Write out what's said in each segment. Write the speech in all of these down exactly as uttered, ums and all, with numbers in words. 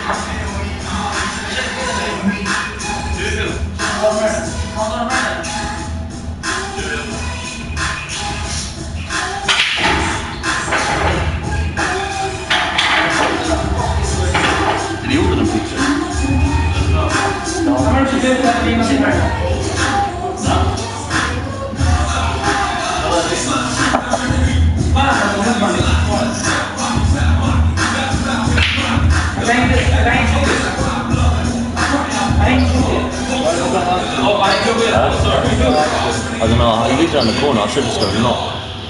Did he order them pizza? I don't know, I leave it on the corner, I should just go knock.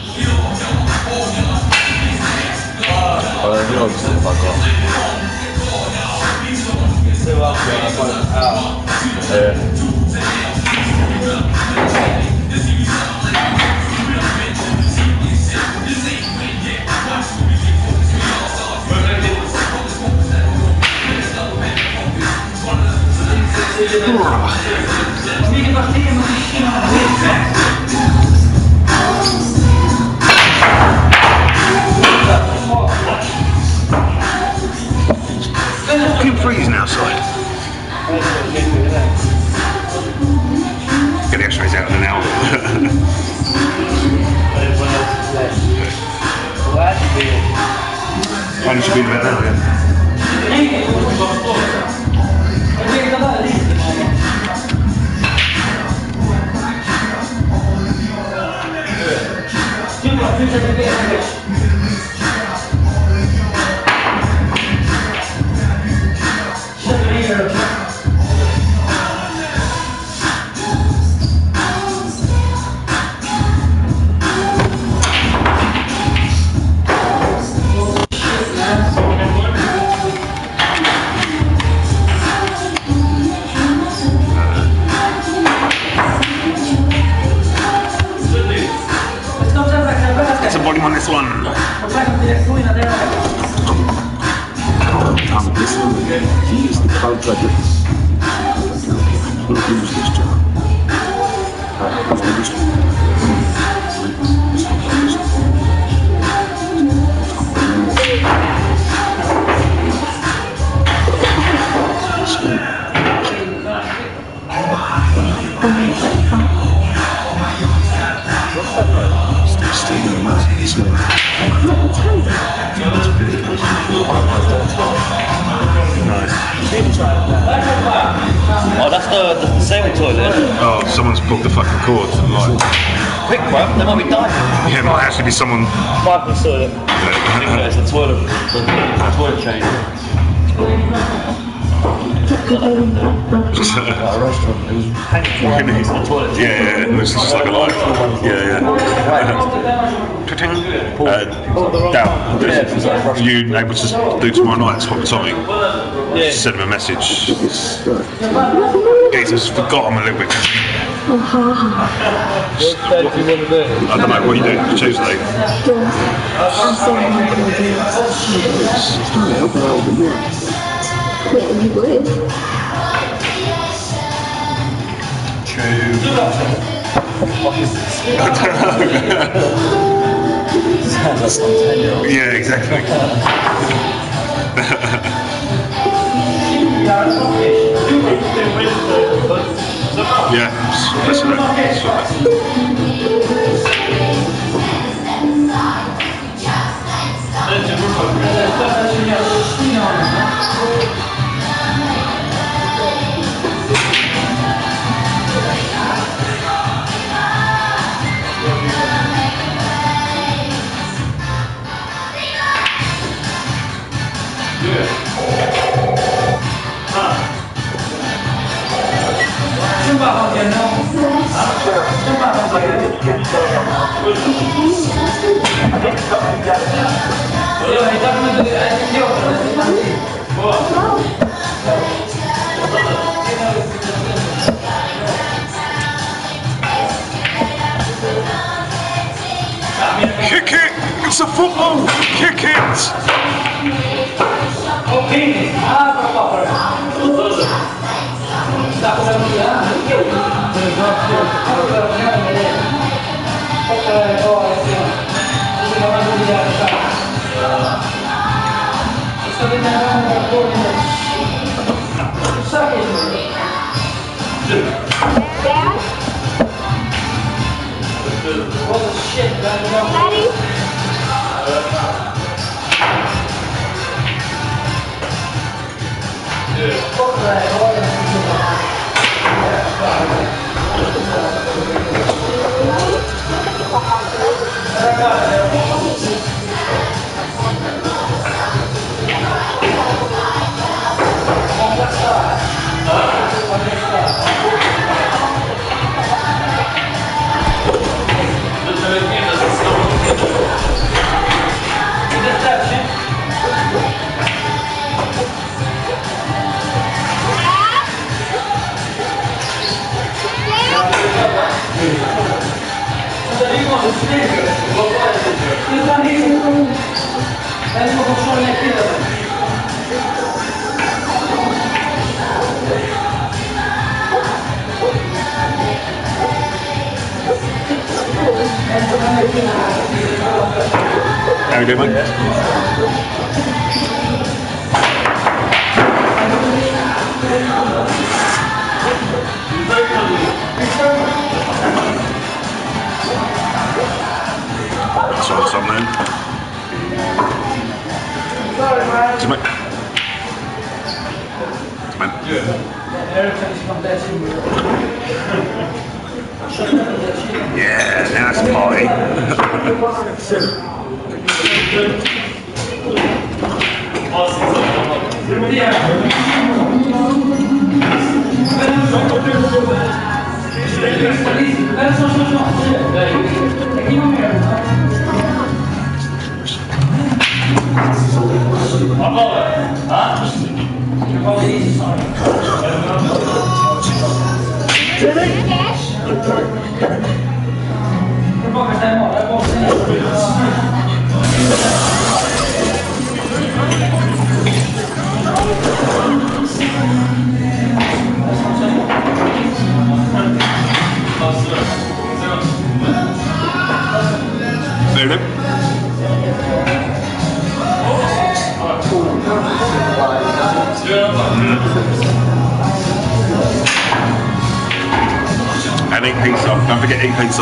Uh, who else have I got? Yeah. Fucking freezing outside. Get the x-rays out in an hour. Only should be about now, yeah. It's a volume on this one. He is the cloud dragon. He will lose this job. After this Oh, that's the, the disabled toilet. Oh, someone's pulled the fucking cord. Like, Quick, bro, they might be dying. yeah, it might actually be someone. Five minutes toilet. Yeah, it's the toilet, the, the toilet chain. Like a restaurant. It was hanging Really? from the toilet. Yeah, yeah, it looks just like a light. Yeah, yeah. Uh, Dal, you able to do tomorrow night? Hot Atomic. Yeah. Send him a message. Jesus, forgot I'm a little bit. What day do you want to do? I don't know, what are you doing? Tuesday? Sounds like some ten year old. Yeah, exactly. Yeah, that's Kick it! It's a football! Kick it! Sto vedendo How you doing, mate? That's all something then. Come on. Come on. Yeah, now it's a party. And eat pizza. Don't forget eat pizza.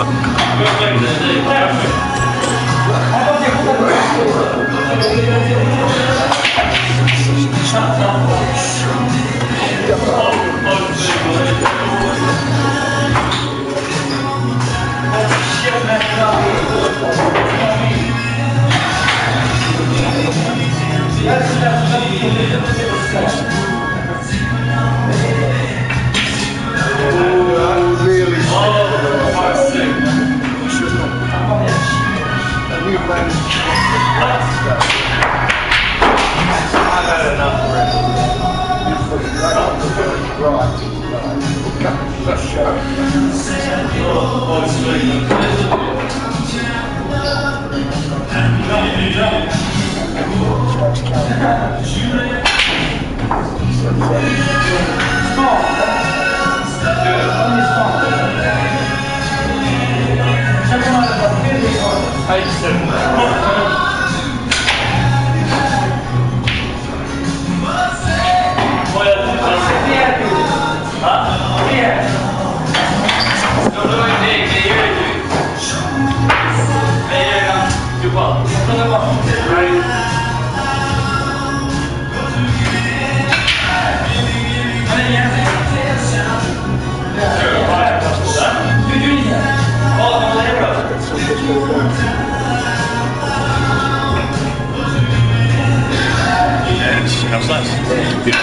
How's that? Yeah,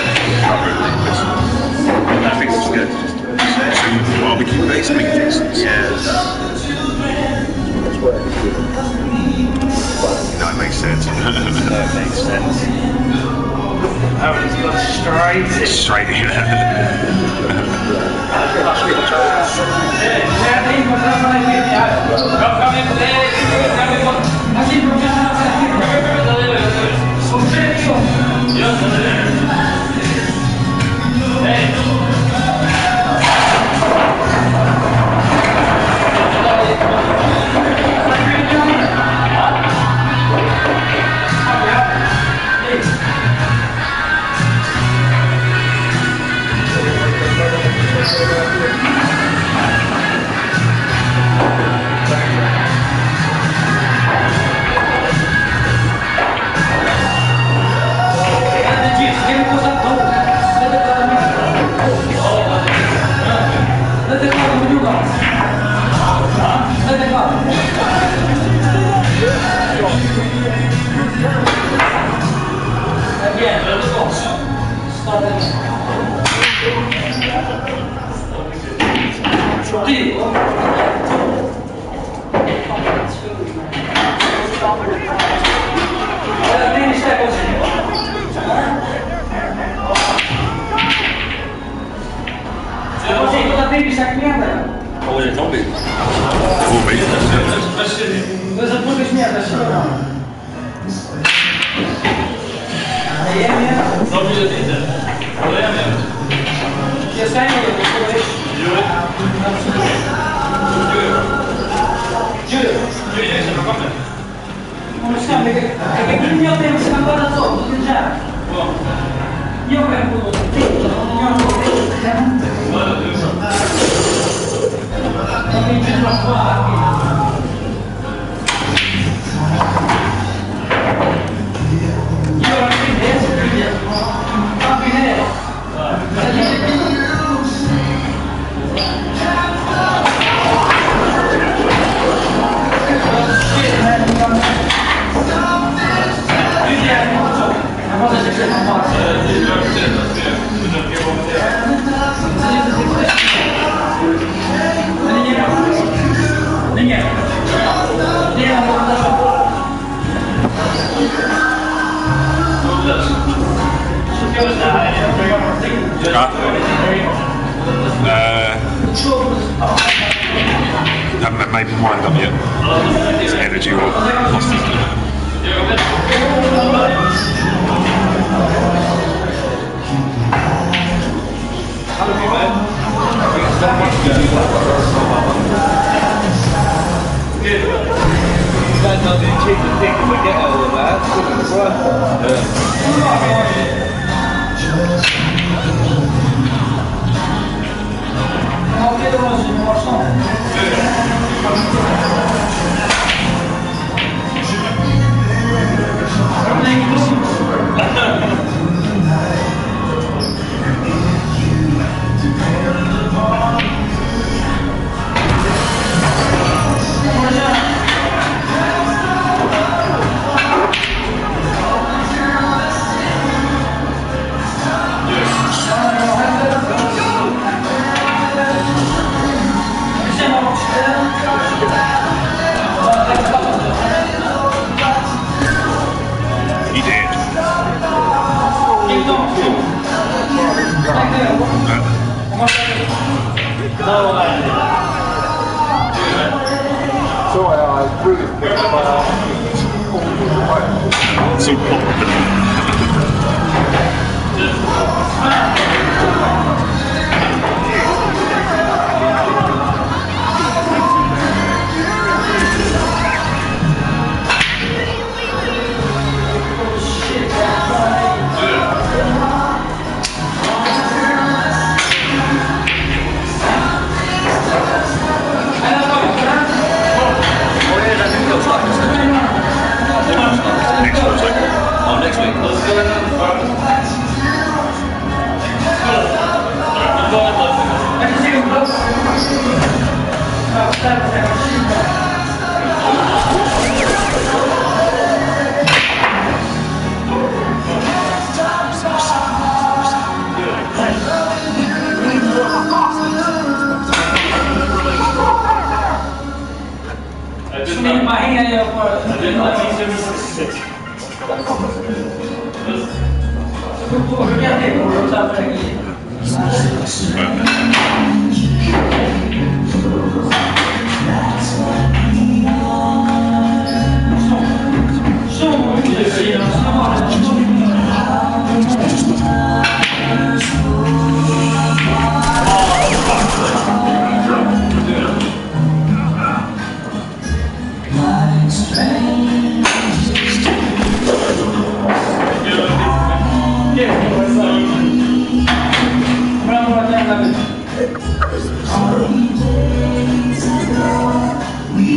I think it's good. Some barbecue based meat pieces. Yes. That makes sense. That makes sense. Oh, it's got straight in. Straight in. Thank you. Oh, j'ai tombé. Oh, oui. Haven't made his mind up yet. His energy or lost his That's not the cheap to pick and we get all of that. He did. So I really think about So popular. Next Thursday. Oh, next week. We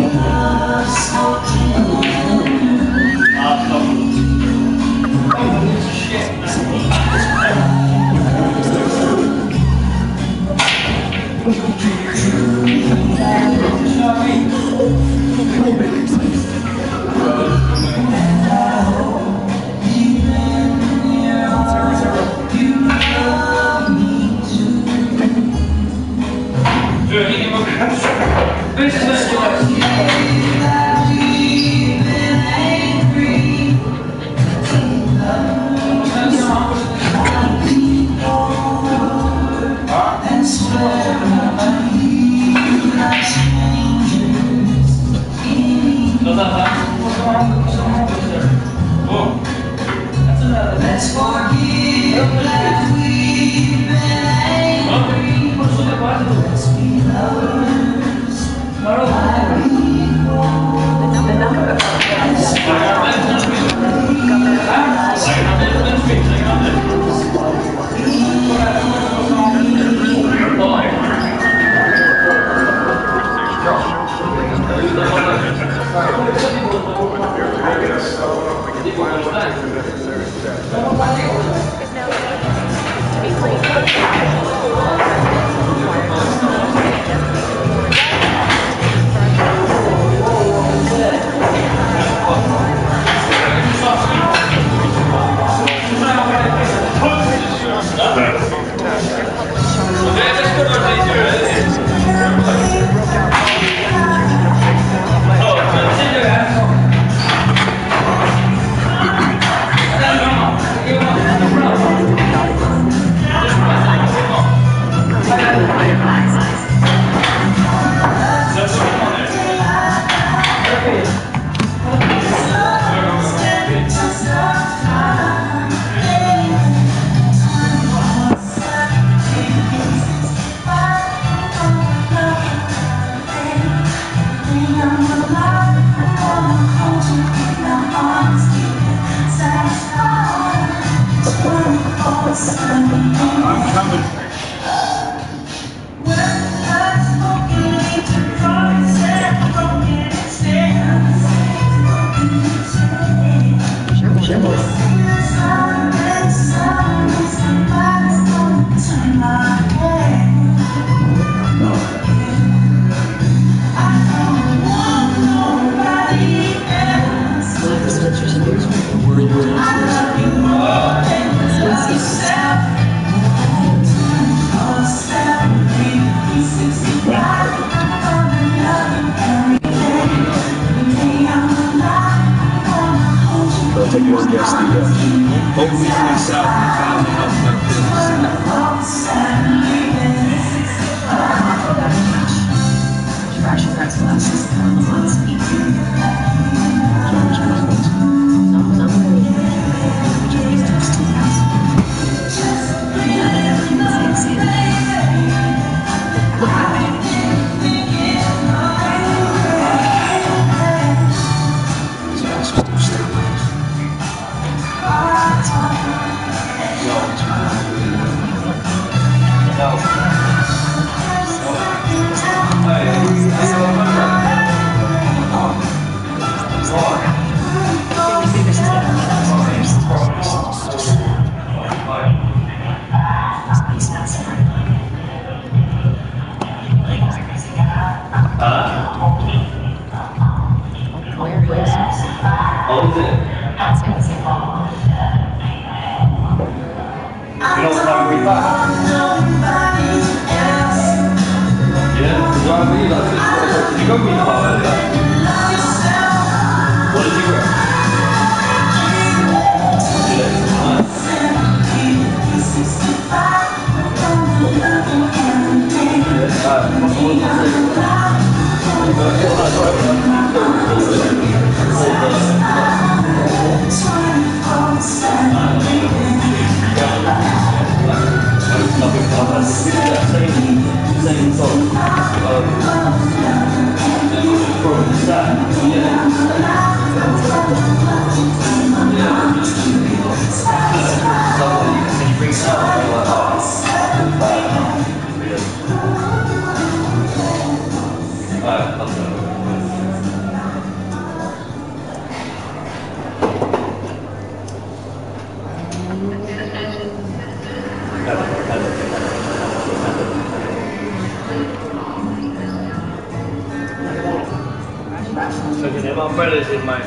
So can have umbrellas in my...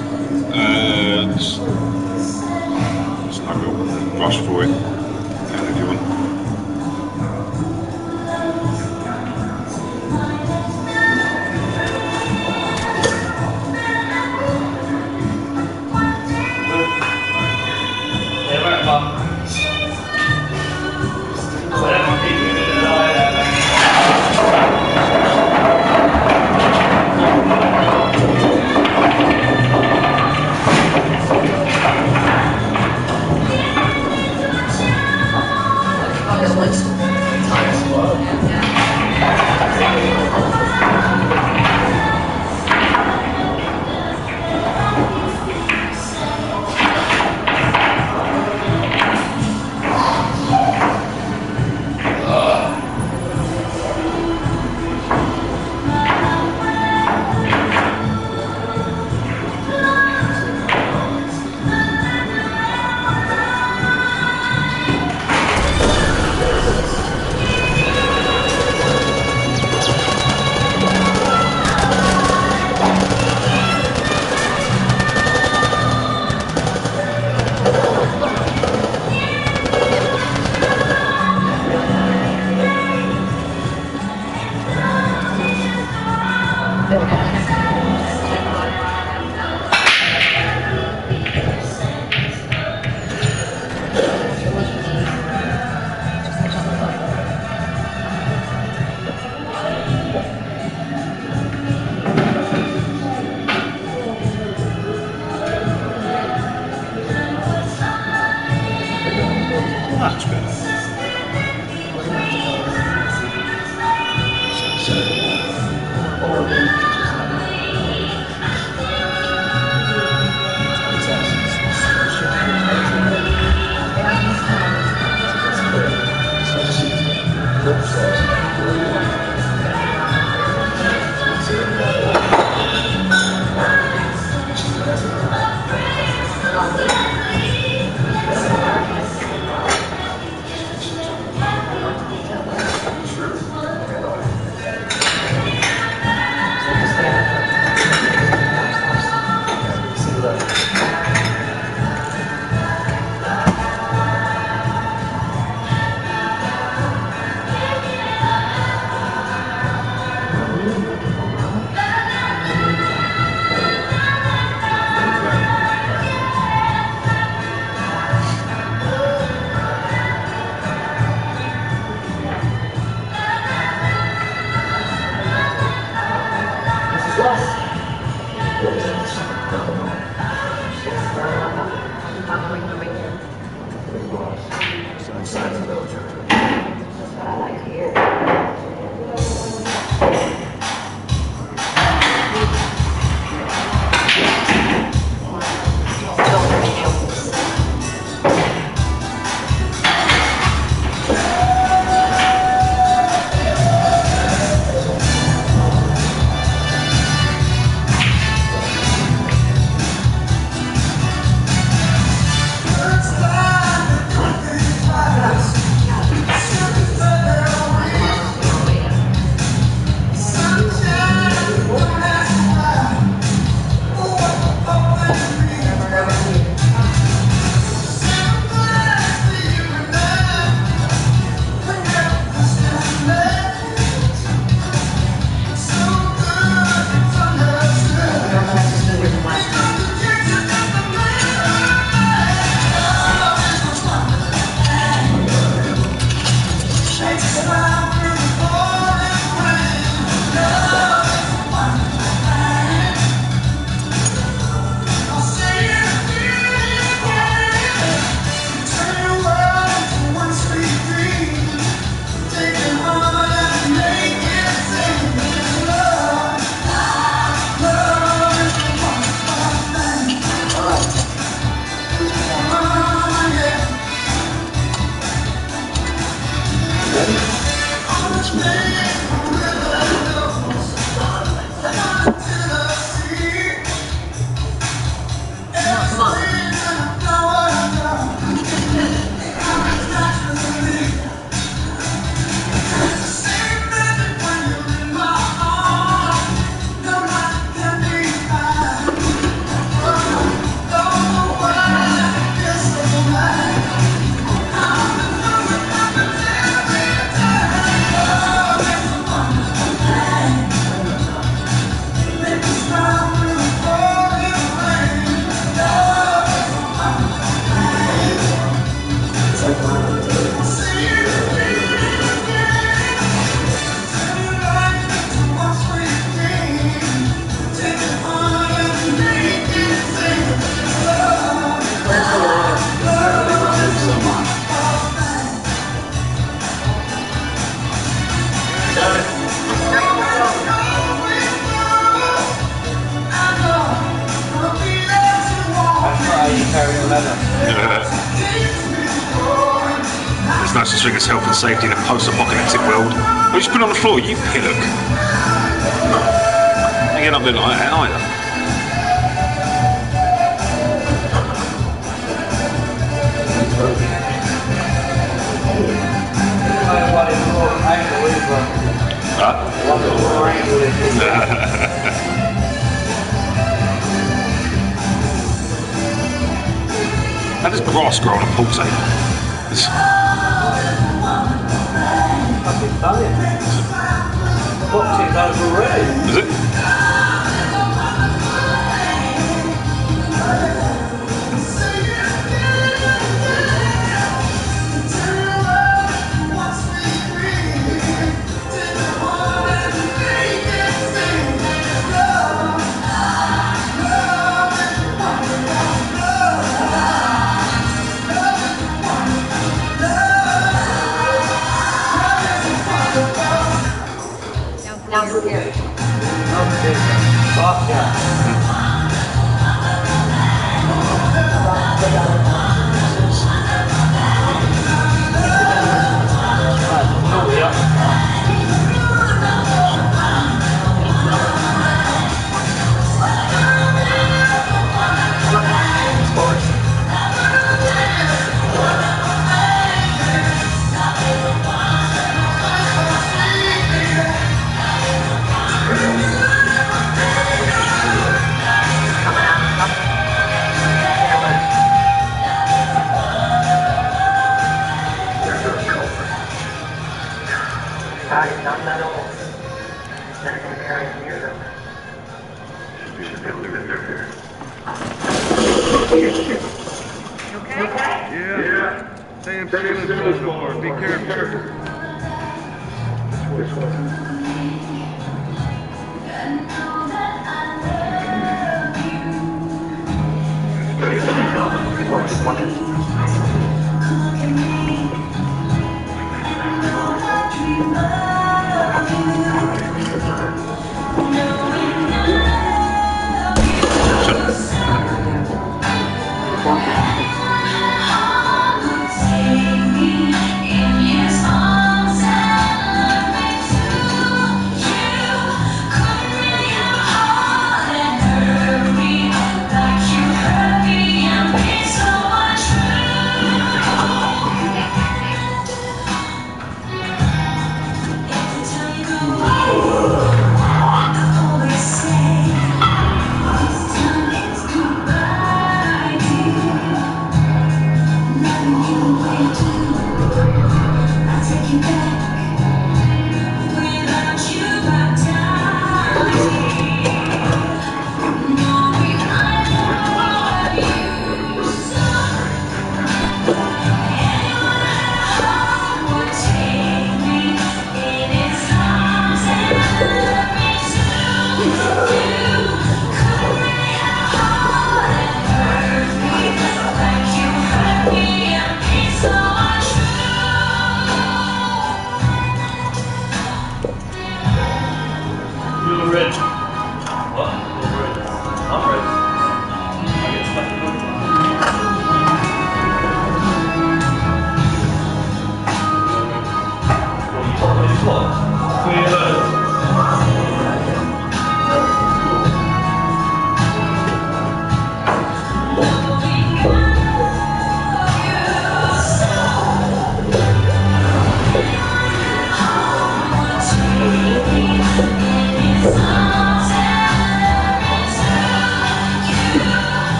Uh, it's, it's no real rush for it, uh, if you want. That's good. It's nice to swing us health and safety in a post-apocalyptic world. Oh, just put it on the floor, you pillock. You're not doing like that either. How does grass grow on a pool table? It's... Is it? Yeah. Stay in position. Be careful. This one.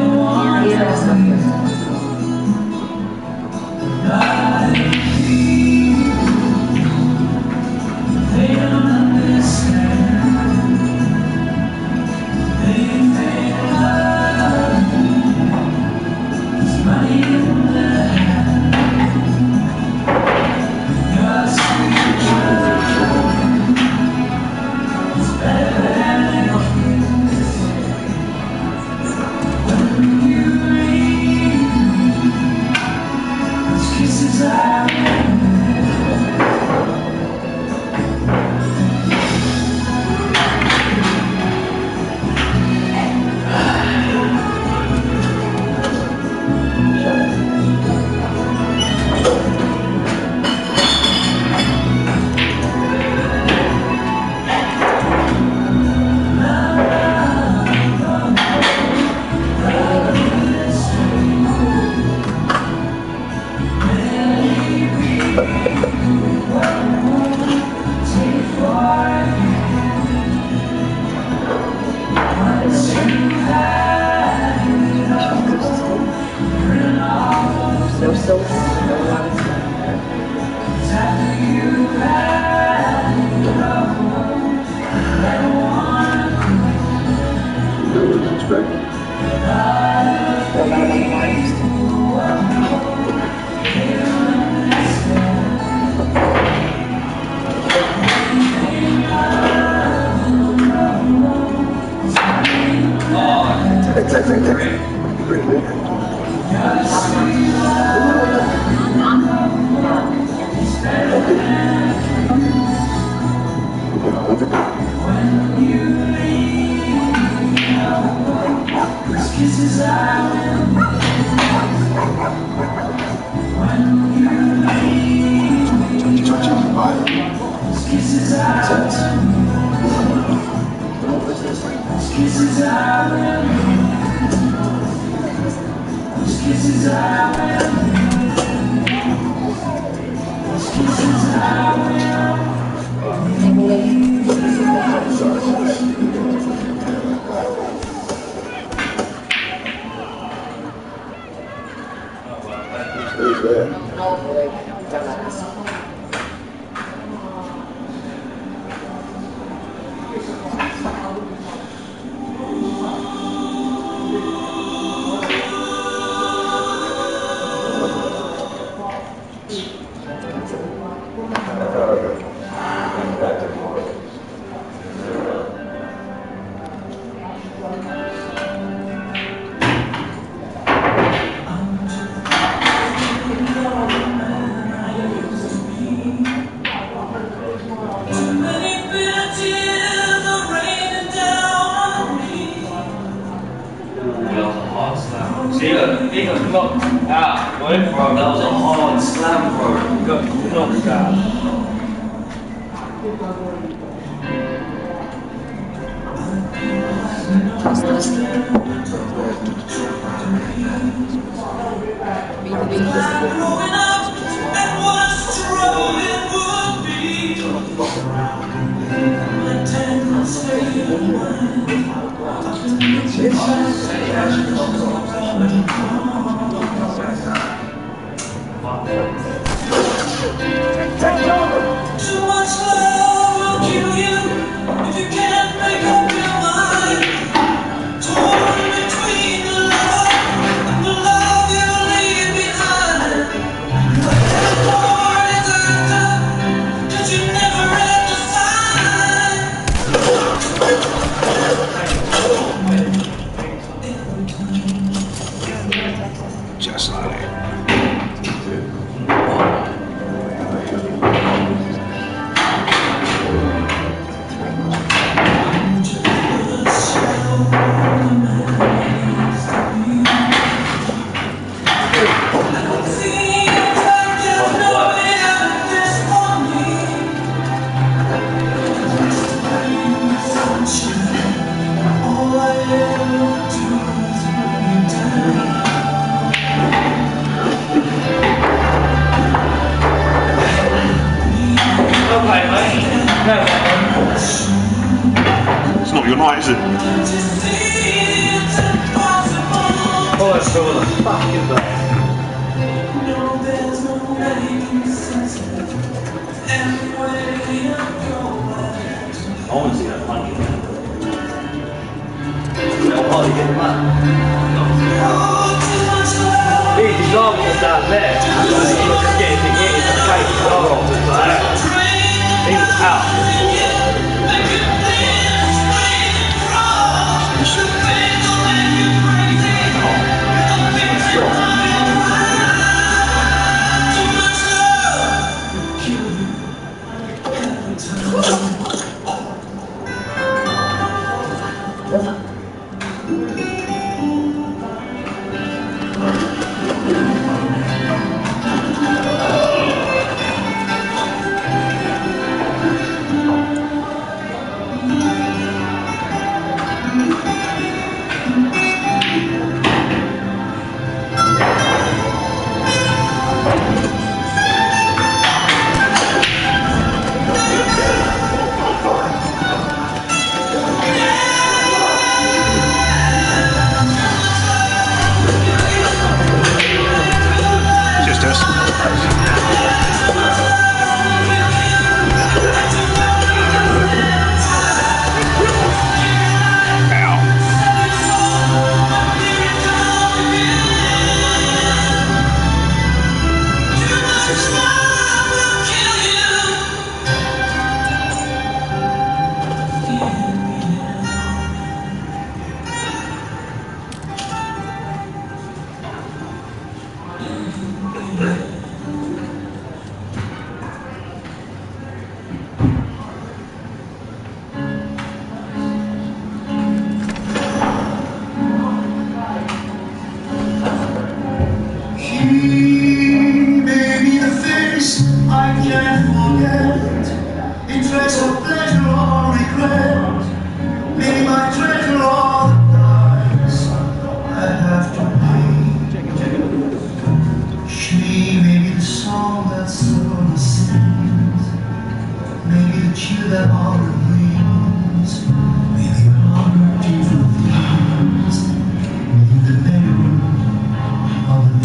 Yeah. See, look, he got knocked out, boy, bro. That was a hard slam, bro. He got knocked out. Growing up and what struggle it would be. My tender state of mind. Too much love will kill you if you can't make up your mind. Torn between the love and the love you leave behind. But that war is over, 'cause you never had to sign. Just like that. It's not your night, is it? Oh, let's go with a fucking bag. I want to see that punch. I'll probably get him up. His arm was down there. He was just getting the hit in the face. Oh, he was out. them all the wings, maybe a hundred different things, maybe the pain of the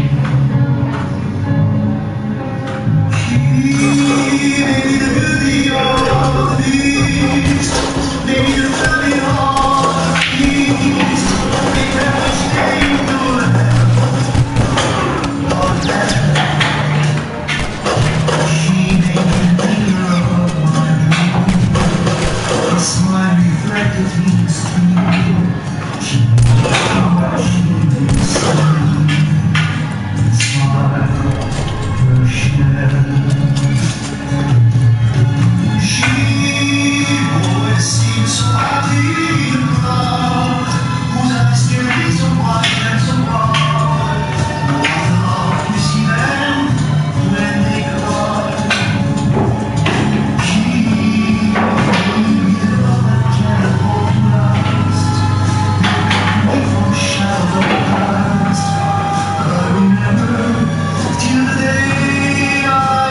maybe the beauty of the beast, maybe the family of the beast, maybe never stay to she made me think of my dreams. My reflected wings scream. She made me what she did say. Smile, she always seems so happy and proud, whose eyes still be so wide and so broad. No other love we see them when they cry. She gave me the love that can't hold last. They come from shadows of the past. I remember till the day I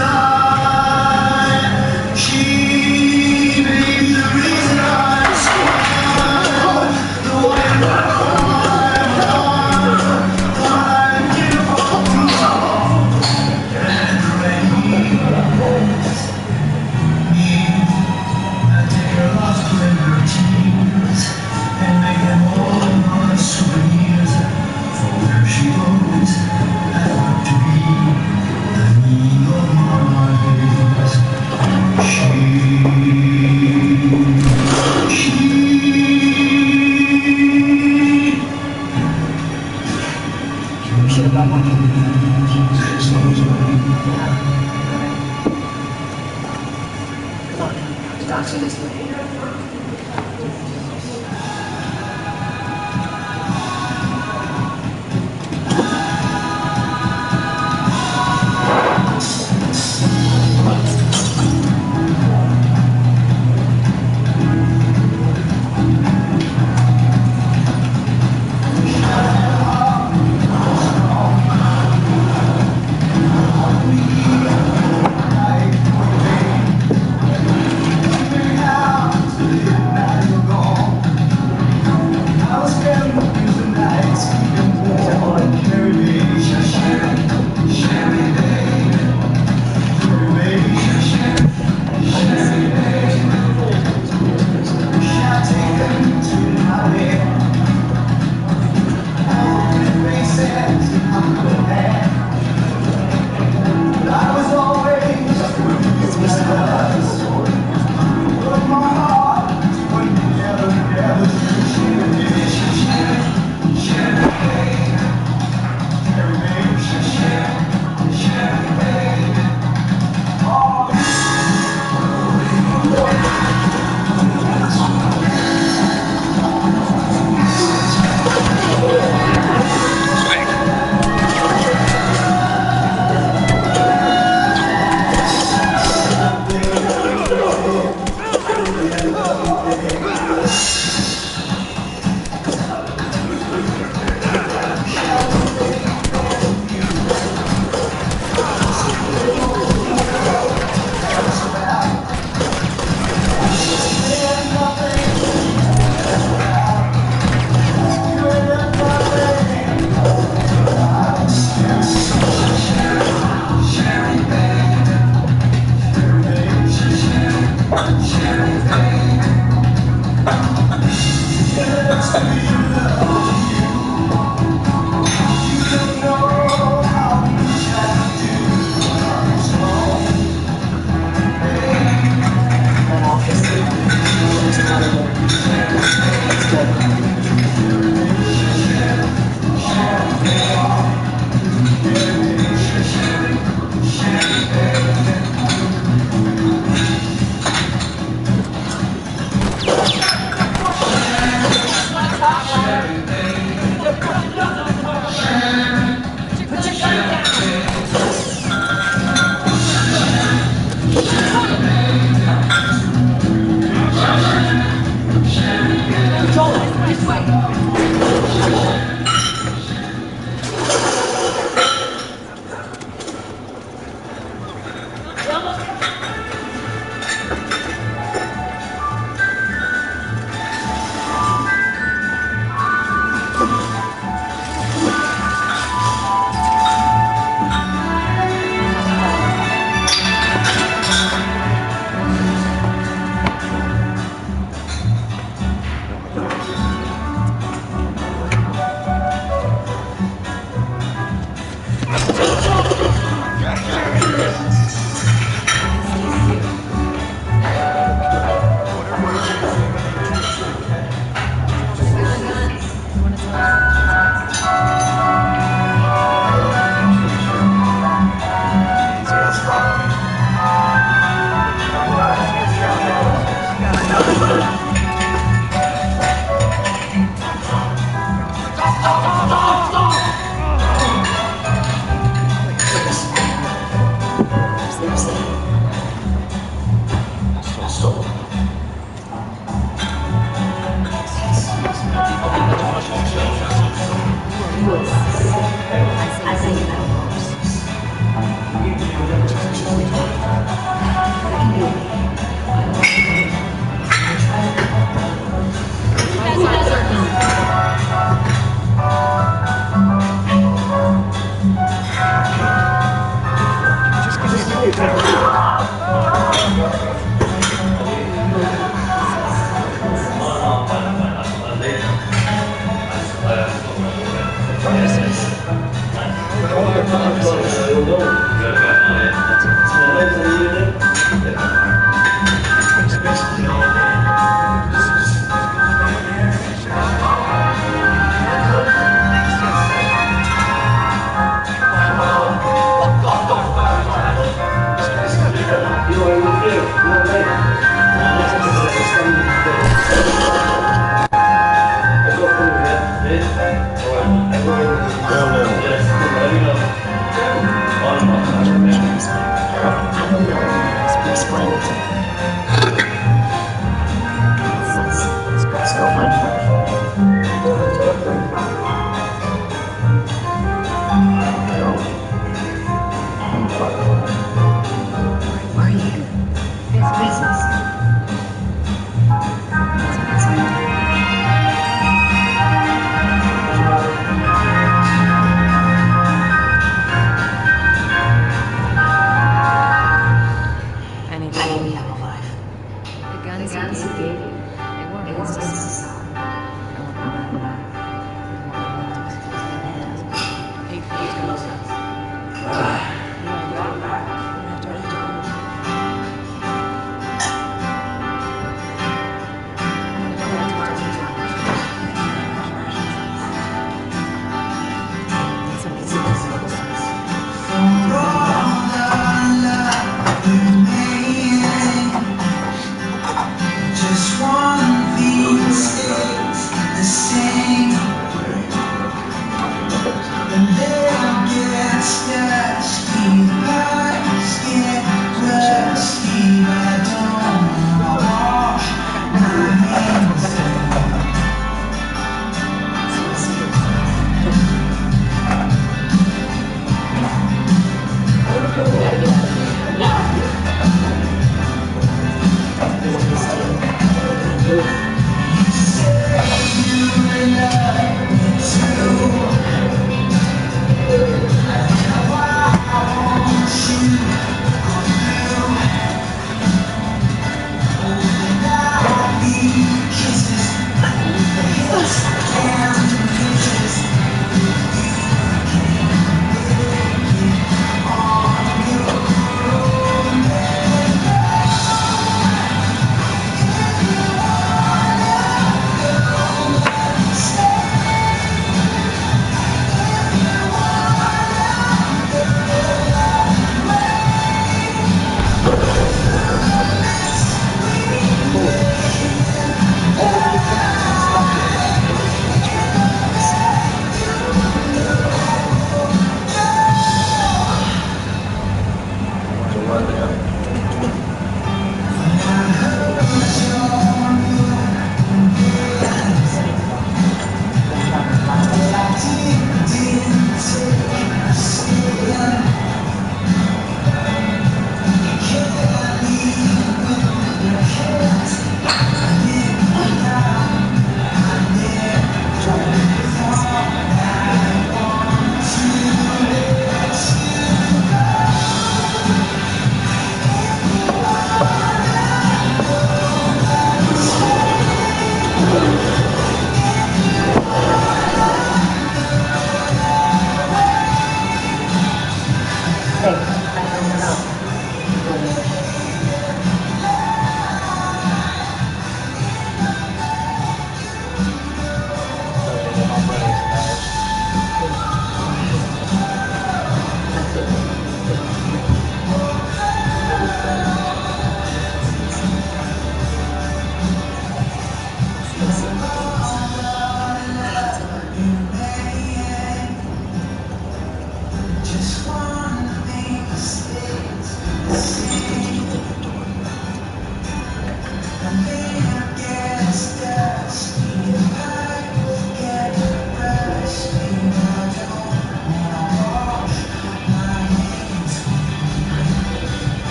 die. She may be the reason I smile, the way I climb the one I give up and rains. Me, I take her lost clever tears and make them all my souvenirs. For where she goes, I want to be the me of my days. She, she, Starting this way. I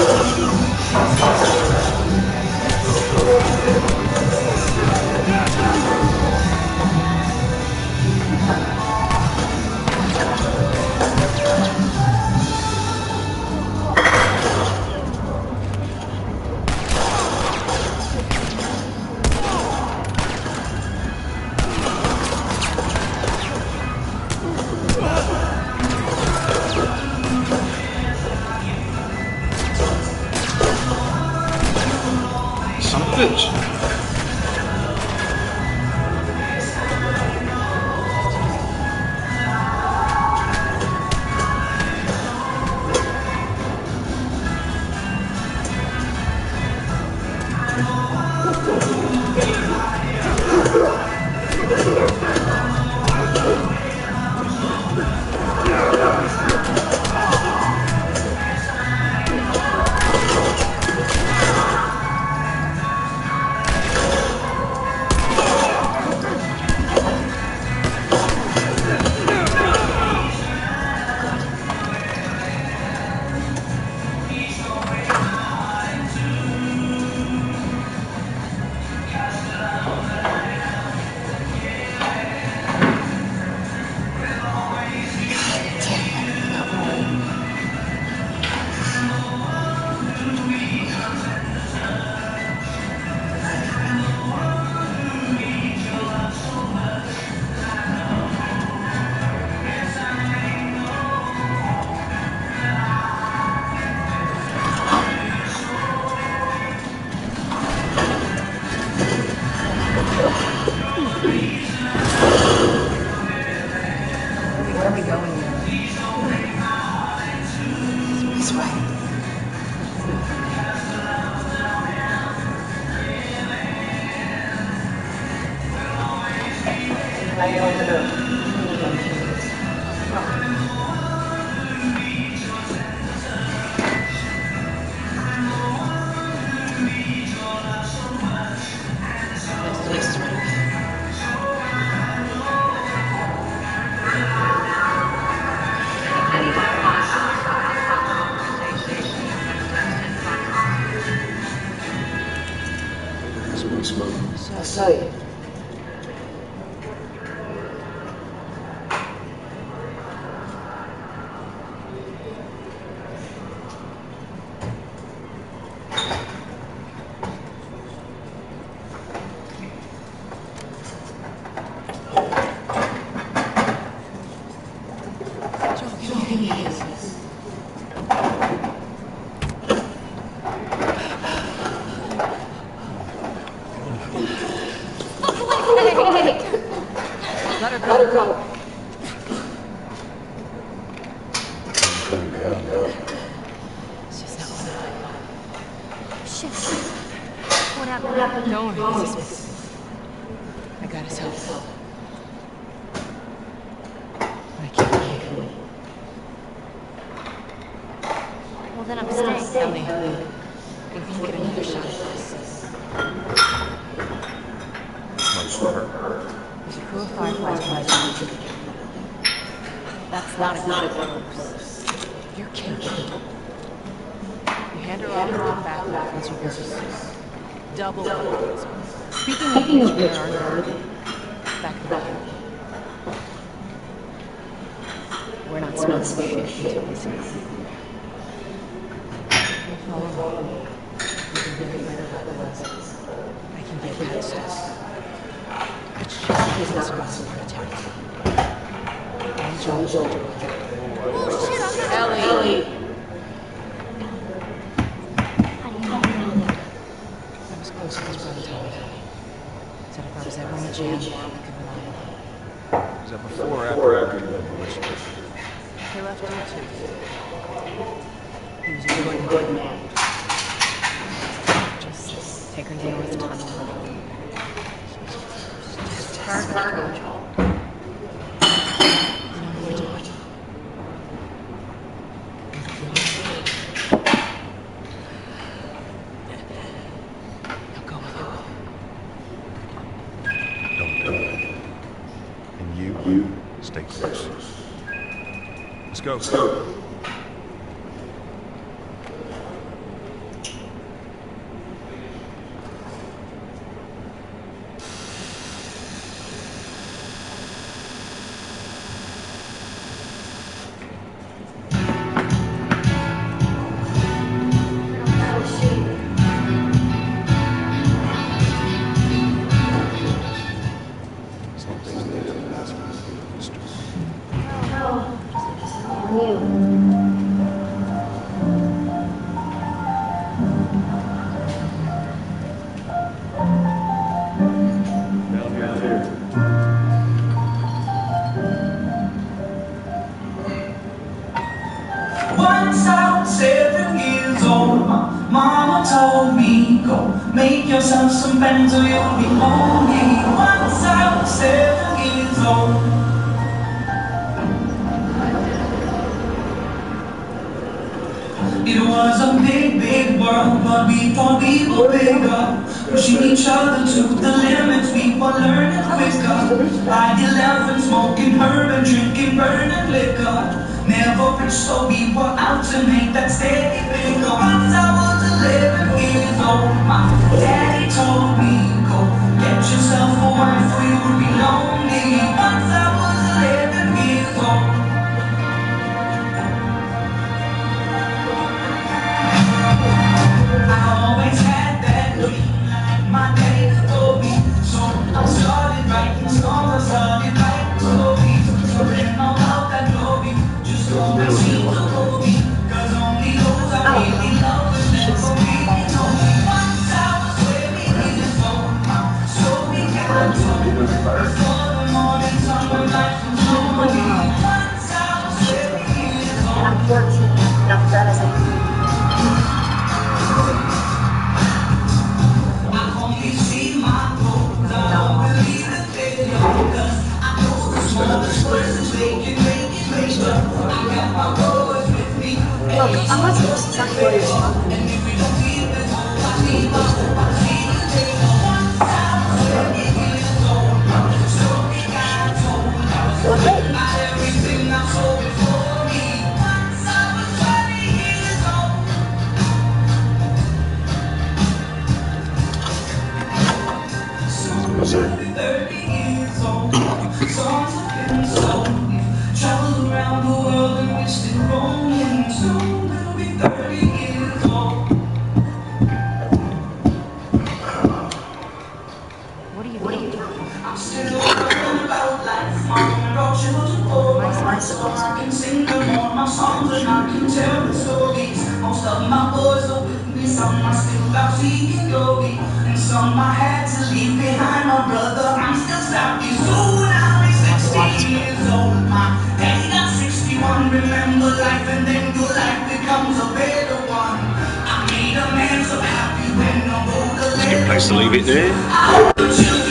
Son of a bitch. Where are we going? This way. How you going to do it? This is right. I saw you. Let her go. Let her go. It's just not what I Shit. What happened? What happened? Don't worry. It's just... I got his help. I can't leave. Well, then I'm staying. Ellie, we can get another shot at this. There's a crew of fireflies rising. That's not a not a close. You're kidding. You hand her off and come back once you yours. Double. Speaking of which, where are you? Back in the back. We're not supposed to shit until we see you. You follow me. You can get it better by the lessons. I can get past this. It's just business across the attack. And John Joel. Oh shit, I'm not Ellie. Ellie. How do you know that? I was close to his brother told me. Said if I was ever in a jam, I could rely on him. Was that before or after you left the relationship? He left her too. He was a good, good man. Just take her name with a ton of money. Start control. You know what we're doing. Now go with it. Don't do it. And you, you, stay close. Let's go. Let's go. Once I was seven years old, my mama told me, go make yourself some friends or you'll be lonely. Once I was seven years old. It was a big, big world, but we thought we were bigger, pushing each other to the limits, we were learning quicker. By eleven, smoking herb and drinking burning liquor. Never rich, so we were out to make that steady bigger. Once I was eleven years old, my daddy told me, go get yourself a wife or you would be lonely. Once I was eleven years old. I always had that dream, like my daddy told me. So I started writing songs, I started writing stories, spreading all out that glory. Just always seem to hold me, cause only those I really love will never really know me. Once I was twenty years old, my story got told. Before the morning sun was like some lonely. Once I was twenty years old. I'm fourteen, not that as I Look, I'm not supposed to talk about your song. Travel around the world and we're still rolling. Soon we'll be thirty years old. What are you doing? I'm still learning about life. I'm about children for my song. I can sing them all my songs and I can tell the stories. Most of my boys are with me. Some I still out seeking glory, and some I had to leave behind. My brother, I'm still stopping. Soon I'll be sixty years old. My daddy got sixty-one. Remember life, and then your life becomes a better one. I made a man so happy when I wrote a letter. Good place to leave it there.